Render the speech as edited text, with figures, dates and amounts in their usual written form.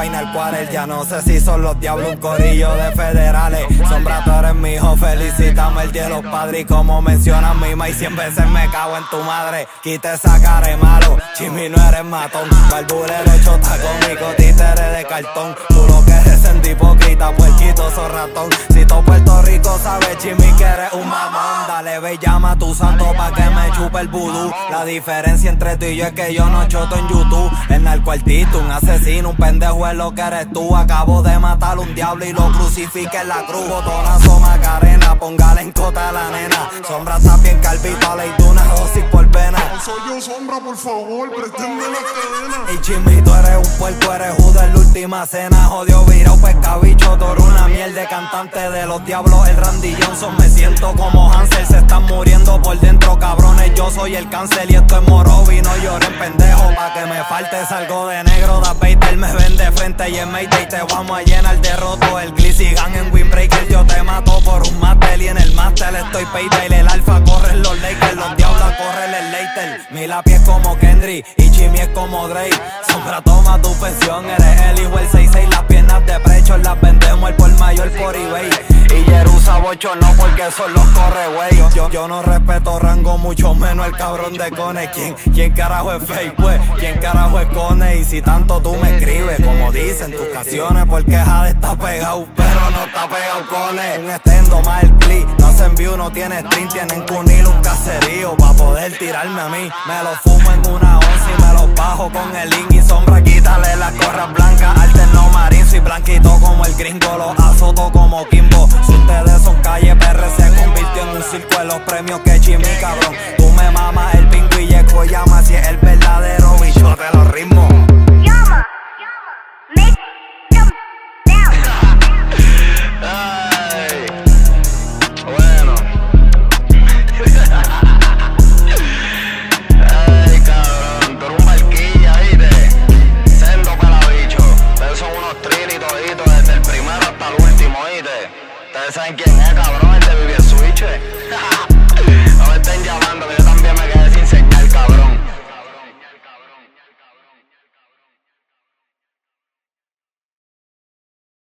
Final Quarter. Ya no sé si son los diablos, un corillo de federales. Sombra, tú eres mi hijo, felicítame el día de los padres. Y como mencionas mi ma y 100 veces me cago en tu madre. Quita esa cara de malo, Chimi no eres matón. Barbulero, chota cómico, títere de cartón. Tú lo que eres en hipócrita, puerquito, sos ratón. Si todo Puerto Rico sabe, Chimi, que eres un mamón. Dale, ve, llama a tu santo pa' que me chupe el vudú. La diferencia entre tú y yo es que yo no choto en YouTube. El narcoartista, un asesino, un pendejo es lo que eres tú. Acabo de matar un diablo y lo crucifique en la cruz. Botonazo Macarena, póngale en cota a la nena. Sombra está bien calvito, le di una dosis por pena. Soy yo, Sombra, por favor, pretende la cadena. Y Chimi, tú eres un puerco, eres Judas en la última cena. Jodió virao, pescabicho, tú eres una miel de cantante de los diablos. El Randy Johnson, me siento como Hansel. Se están muriendo por dentro, cabrones, yo soy el cáncer. Y esto es Morovi, no lloren pendejo. Pa' que me falte salgo de negro. Da Vader me ven de frente y en Mayday te vamos a llenar de roto. El Glizzy Gang en Windbreaker, yo te mato por un Mattel. Y en el Mattel estoy payday. El alfa corren los Lakers, los diablos corren el later. Mi lápiz es como Kendrick y Chimi es como Drake. Sombra, toma tu pensión, eres el hijo el 6'6". Las piernas de precho las vendemos el por mayor por eBay. Y Jerusa bocho no, porque son los corregüeyos. Yo no respeto rango, mucho menos el cabrón de Cone. ¿Quién carajo es fake, pues? ¿Quién carajo es Cone? Y si tanto tú me escribes, como dicen tus canciones, porque Jade está pegado, pero no está pegado Cone. Un estendo más el clip, no se envío, no tiene stream. Tienen que unir un caserío pa' poder tirarme a mí. Me lo fumo en una once y me lo bajo con el Ingy. Sombra, quítale las corras blancas, alterno marín. Soy blanquito como el gringo, los azoto como Kimbo. Si ustedes son calle, PR se convirtió en un circo de los premios que Chimi, cabrón. Tú me mamas el pingo y Yeco llama si es el verdadero bicho de los ritmos. Llama, make them down. Ay, bueno. Ay, cabrón, tú eres un barquilla, ¿viste? Sendo pelabicho. Ustedes son unos trini toditos, desde el primero hasta el último, ¿viste? Ustedes saben quién es, cabrón, el de Vivier Switch.